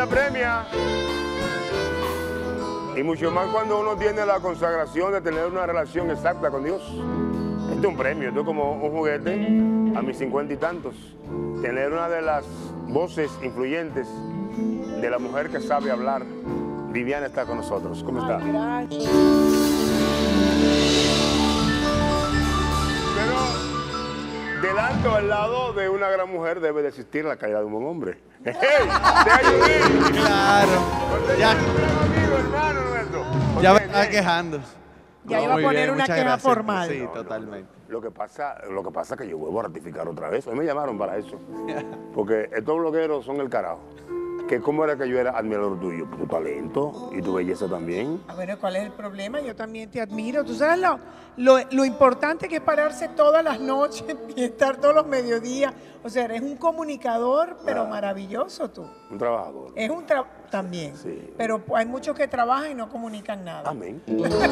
vida premia. Y mucho más cuando uno tiene la consagración de tener una relación exacta con Dios. Este es un premio, esto es como un juguete a mis 50 y tantos. Tener una de las voces influyentes de la mujer que sabe hablar. Viviana está con nosotros. ¿Cómo está? Gracias. Pero delante o al lado de una gran mujer debe de existir la caída de un buen hombre. ¡Hey! ¡Te ayudé! Claro. Ya, Amigo, hermano nuestro. ya me Ok, estaba bien. quejando. Ya iba a Muy poner bien, una muchas queja gracias. formal. Sí, totalmente. Lo que pasa es que yo vuelvo a ratificar otra vez. Hoy me llamaron para eso. Porque estos blogueros son el carajo. Que cómo era que yo era admirador tuyo. Tu talento y tu belleza también. A ver, ¿cuál es el problema? Yo también te admiro. Tú sabes lo importante que es pararse todas las noches y estar todos los mediodías. O sea, eres un comunicador, pero maravilloso tú. Un trabajador. Es un también. Sí. Pero hay muchos que trabajan y no comunican nada. Amén.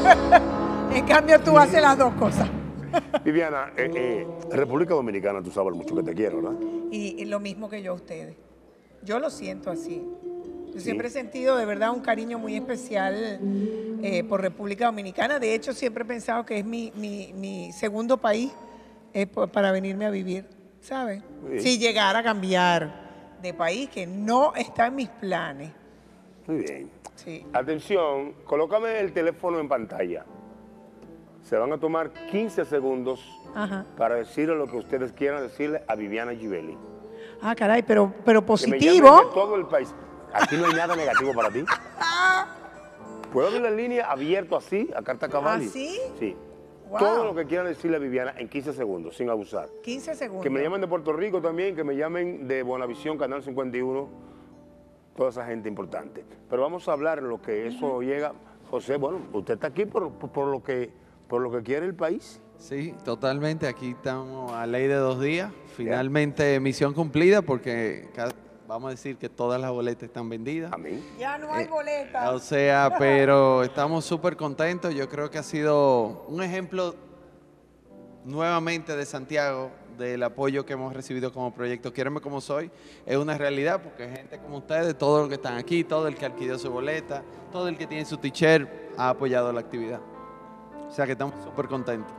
En cambio, tú haces las dos cosas. Viviana, República Dominicana, tú sabes mucho que te quiero, ¿verdad? Y lo mismo que yo a ustedes. Yo lo siento así. Yo Sí. siempre he sentido de verdad un cariño muy especial por República Dominicana. De hecho, siempre he pensado que es mi segundo país para venirme a vivir, ¿sabes? Muy bien. Si llegara a cambiar de país, que no está en mis planes. Muy bien. Sí. Atención, colócame el teléfono en pantalla. Se van a tomar 15 segundos Ajá. para decirle lo que ustedes quieran decirle a Viviana Givelli. Ah, caray, pero Que me llamen de positivo. todo el país. Aquí no hay nada negativo para ti. ¿Puedo abrir la línea abierto así, a carta cabal? ¿Ah, sí? Sí. Wow. Todo lo que quieran decirle a Viviana en 15 segundos, sin abusar. 15 segundos. Que me llamen de Puerto Rico también, que me llamen de Bonavisión, Canal 51, toda esa gente importante. Pero vamos a hablar en lo que eso llega. José, bueno, usted está aquí por lo que quiere el país. Sí, totalmente. Aquí estamos a ley de 2 días. Finalmente misión cumplida porque vamos a decir que todas las boletas están vendidas. Amén. Ya no hay boletas. O sea, pero estamos súper contentos. Yo creo que ha sido un ejemplo nuevamente de Santiago del apoyo que hemos recibido como proyecto Quiéreme Como Soy. Es una realidad porque gente como ustedes, todos los que están aquí, todo el que adquirió su boleta, todo el que tiene su t-shirt ha apoyado la actividad. O sea que estamos súper contentos.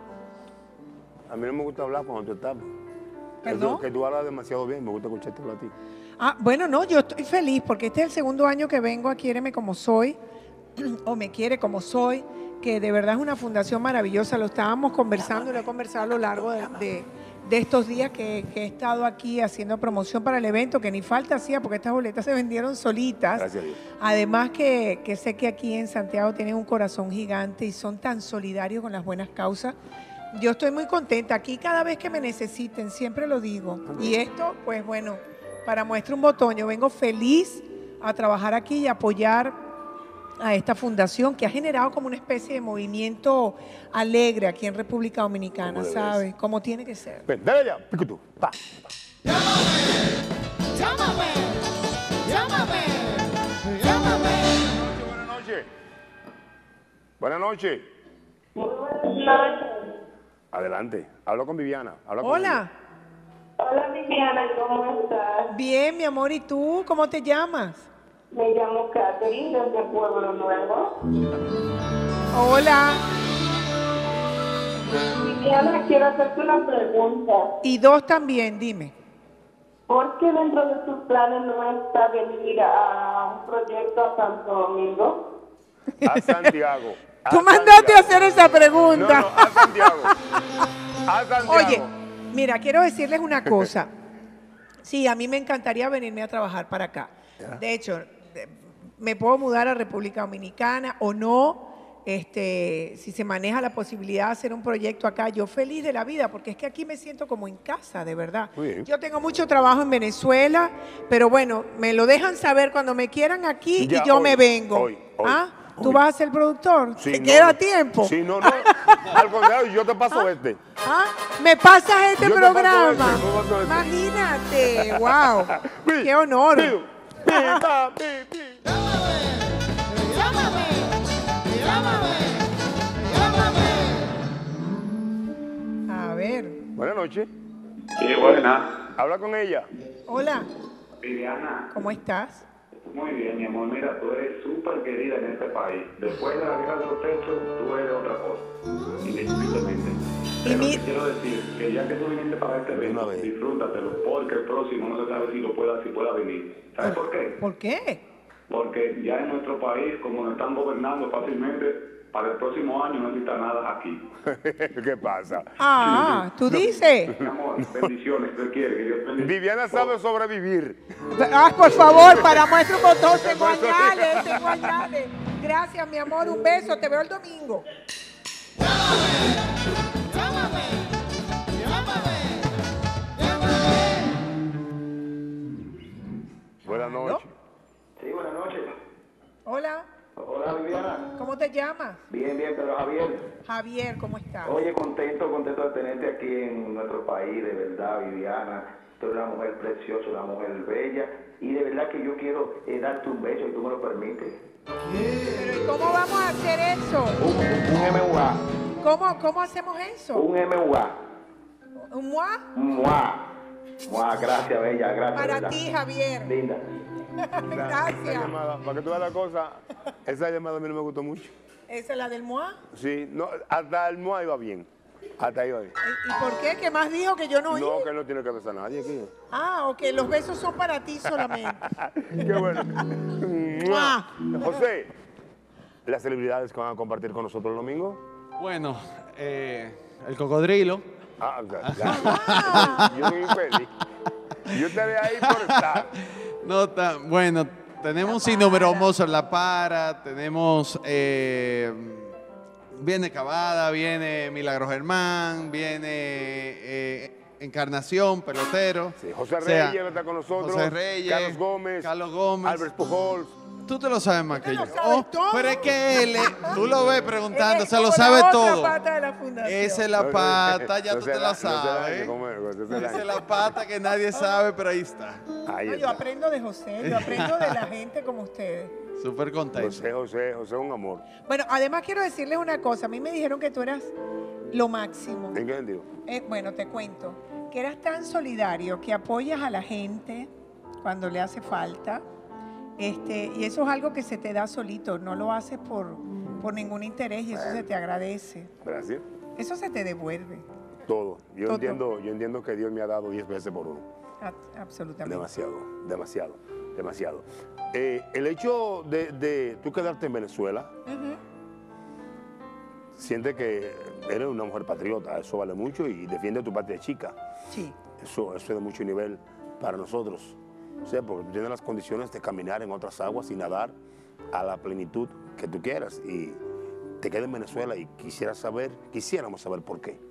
A mí no me gusta hablar cuando tú estás. ¿Perdón? Que tú hablas demasiado bien, me gusta escucharte hablar a ti. Ah, bueno, no, yo estoy feliz porque este es el segundo año que vengo a Quiéreme Como Soy, o Me Quiere Como Soy, que de verdad es una fundación maravillosa. Lo estábamos conversando y lo he conversado a lo largo de estos días que he estado aquí haciendo promoción para el evento, que ni falta hacía porque estas boletas se vendieron solitas. Gracias a Dios. Además que sé que aquí en Santiago tienen un corazón gigante y son tan solidarios con las buenas causas. Yo estoy muy contenta. Aquí cada vez que me necesiten, siempre lo digo. Y esto, pues bueno, para muestra un botón, yo vengo feliz a trabajar aquí y apoyar a esta fundación que ha generado como una especie de movimiento alegre aquí en República Dominicana, Como debe ¿sabes? Como tiene que ser. Ven, dale ya, pico tú. Pa. Llámame, llámame, llámame. Buenas noches. Buenas noches. Adelante. Hablo con Viviana. Habla con Hola. Hola Viviana, ¿cómo estás? Bien, mi amor. ¿Y tú? ¿Cómo te llamas? Me llamo Catherine desde Pueblo Nuevo. Hola. Viviana, quiero hacerte una pregunta. Y dos también, dime. ¿Por qué dentro de tus planes no está venir a un proyecto a Santo Domingo? ella. A Santiago. Tú mandaste a hacer esa pregunta. No, a Santiago. A Santiago. Oye, mira, quiero decirles una cosa. Sí, a mí me encantaría venirme a trabajar para acá. De hecho, me puedo mudar a República Dominicana o no. Si se maneja la posibilidad de hacer un proyecto acá, yo feliz de la vida, porque es que aquí me siento como en casa, de verdad. Muy bien. Yo tengo mucho trabajo en Venezuela, pero bueno, me lo dejan saber cuando me quieran aquí Ya, y yo hoy, me vengo. hoy. ¿Ah? ¿Tú Hoy. vas a ser productor? Sí, ¿Te no, queda no. tiempo? Sí, no. Al contrario, yo te paso este. ¿Ah? ¿Me pasas este Yo te paso programa? este, yo paso este. Imagínate, wow. Pi, Qué honor. pi, pi, pa, pi, pi. Llámame, llámame, llámame. A ver. Buenas noches. Sí, buena. Habla con ella. Hola, Viviana, ¿cómo estás? Muy bien, mi amor. Mira, tú eres súper querida en este país. Después de la guerra de los techos, tú eres otra cosa, indiscutiblemente. Pero te quiero decir que ya que tú viniste para este evento, disfrútatelo, porque el próximo no se sabe si pueda venir. ¿Sabes por qué? ¿Por qué? Porque ya en nuestro país, como nos están gobernando fácilmente, para el próximo año no necesita nada aquí. ¿Qué pasa? Ah, tú dices. Mi amor, bendiciones, te quiere, que Dios bendiga. Viviana sabe sobrevivir. Ah, por favor, para muestra un botón, tengo añales, tengo añales. Gracias, mi amor, un beso, te veo el domingo. Llámame, llámame, Buenas noches. Sí, buenas noches. Hola, Hola, Viviana. ¿cómo te llamas? Bien, Pedro Javier. Javier, ¿cómo estás? Oye, contento de tenerte aquí en nuestro país, de verdad, Viviana. Tú eres una mujer preciosa, una mujer bella. Y de verdad que yo quiero darte un beso, y tú me lo permites. Pero ¿y cómo vamos a hacer eso? Un MUA. ¿Cómo hacemos eso? Un MUA. ¿Un mua? MUA. MUA, gracias, bella, gracias. Para ¿verdad? ti, Javier. Linda. Esa Gracias. llamada, para que tú veas la cosa, esa llamada a mí no me gustó mucho. ¿Esa es la del mua? Sí, no, hasta el MOA iba bien. Hasta ahí iba bien. ¿Y por qué? ¿Qué más dijo que yo no oí? No, que no tiene que besar a nadie aquí. Ah, ok, los besos son para ti solamente. Qué bueno. Mua. José, las celebridades que van a compartir con nosotros el domingo. Bueno, el cocodrilo. Ah, yo soy infeliz. Yo estaré ahí por estar. No, bueno, tenemos un sinnúmero, Mozart La Para, tenemos, viene Cavada, viene Milagro Germán, viene Encarnación, pelotero. Sí, José O sea, Reyes está con nosotros. José Reyes, Carlos Gómez. Albert Pujols. Tú te lo sabes más que yo. lo sabes todo. Pero es que él, tú lo ves preguntando, Él es se lo como sabe la otra todo. pata de la fundación. Esa es la pata, ya No tú se te da- la sabes. Esa es la pata que nadie sabe, pero ahí está. Ahí No, yo está. aprendo de José, yo aprendo de la gente como ustedes. Súper contento. José, un amor. Bueno, además quiero decirles una cosa. A mí me dijeron que tú eras lo máximo. ¿En qué sentido? Bueno, te cuento. Que eras tan solidario, que apoyas a la gente cuando le hace falta. Y eso es algo que se te da solito. No lo haces por ningún interés y eso se te agradece. Gracias. Eso se te devuelve. Todo. Yo Todo. entiendo que Dios me ha dado 10 veces por uno. Absolutamente. Demasiado. El hecho de tú quedarte en Venezuela, Ujú. siente que eres una mujer patriota, eso vale mucho y defiende tu patria chica. Sí. Eso es de mucho nivel para nosotros. O sea, porque tú tienes las condiciones de caminar en otras aguas y nadar a la plenitud que tú quieras. Y te quedas en Venezuela y quisiéramos saber por qué.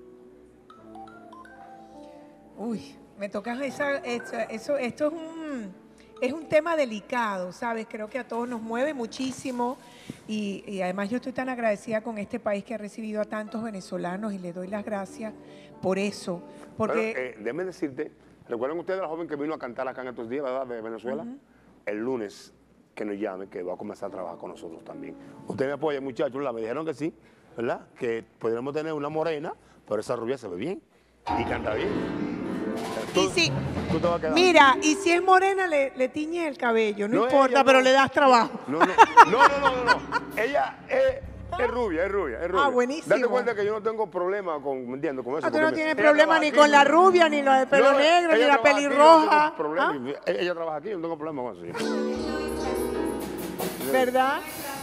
Uy, me tocas esto es un tema delicado, ¿sabes? Creo que a todos nos mueve muchísimo y además yo estoy tan agradecida con este país que ha recibido a tantos venezolanos y le doy las gracias por eso. Porque Bueno, déjame decirte, ¿recuerdan ustedes a la joven que vino a cantar acá en estos días, verdad, de Venezuela? El lunes que nos llame, que va a comenzar a trabajar con nosotros también. Usted me apoya, muchachos, ¿verdad? Me dijeron que sí, ¿verdad? Que podríamos tener una morena, pero esa rubia se ve bien y canta bien. y si, Tú te vas a quedar. mira, y si es morena le tiñes el cabello, no, No, importa, ella pero no. le das trabajo. No. Ella es rubia. Ah, buenísimo. Date cuenta que yo no tengo problema con, ¿me entiendes? Con eso. Ah, tú no porque tienes ella problema trabaja ni aquí. con la rubia, ni la de pelo No, negro, ni ella la trabaja aquí, yo no pelirroja. tengo problema. ¿Ah? Ella trabaja aquí, yo no tengo problema con eso. ¿Verdad?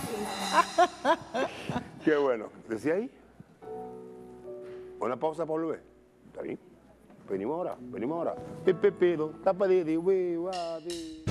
Qué bueno. ¿Decía ahí? Una pausa por volver. ¿Está bien? Venimos ahora. Pepedo, tapa de,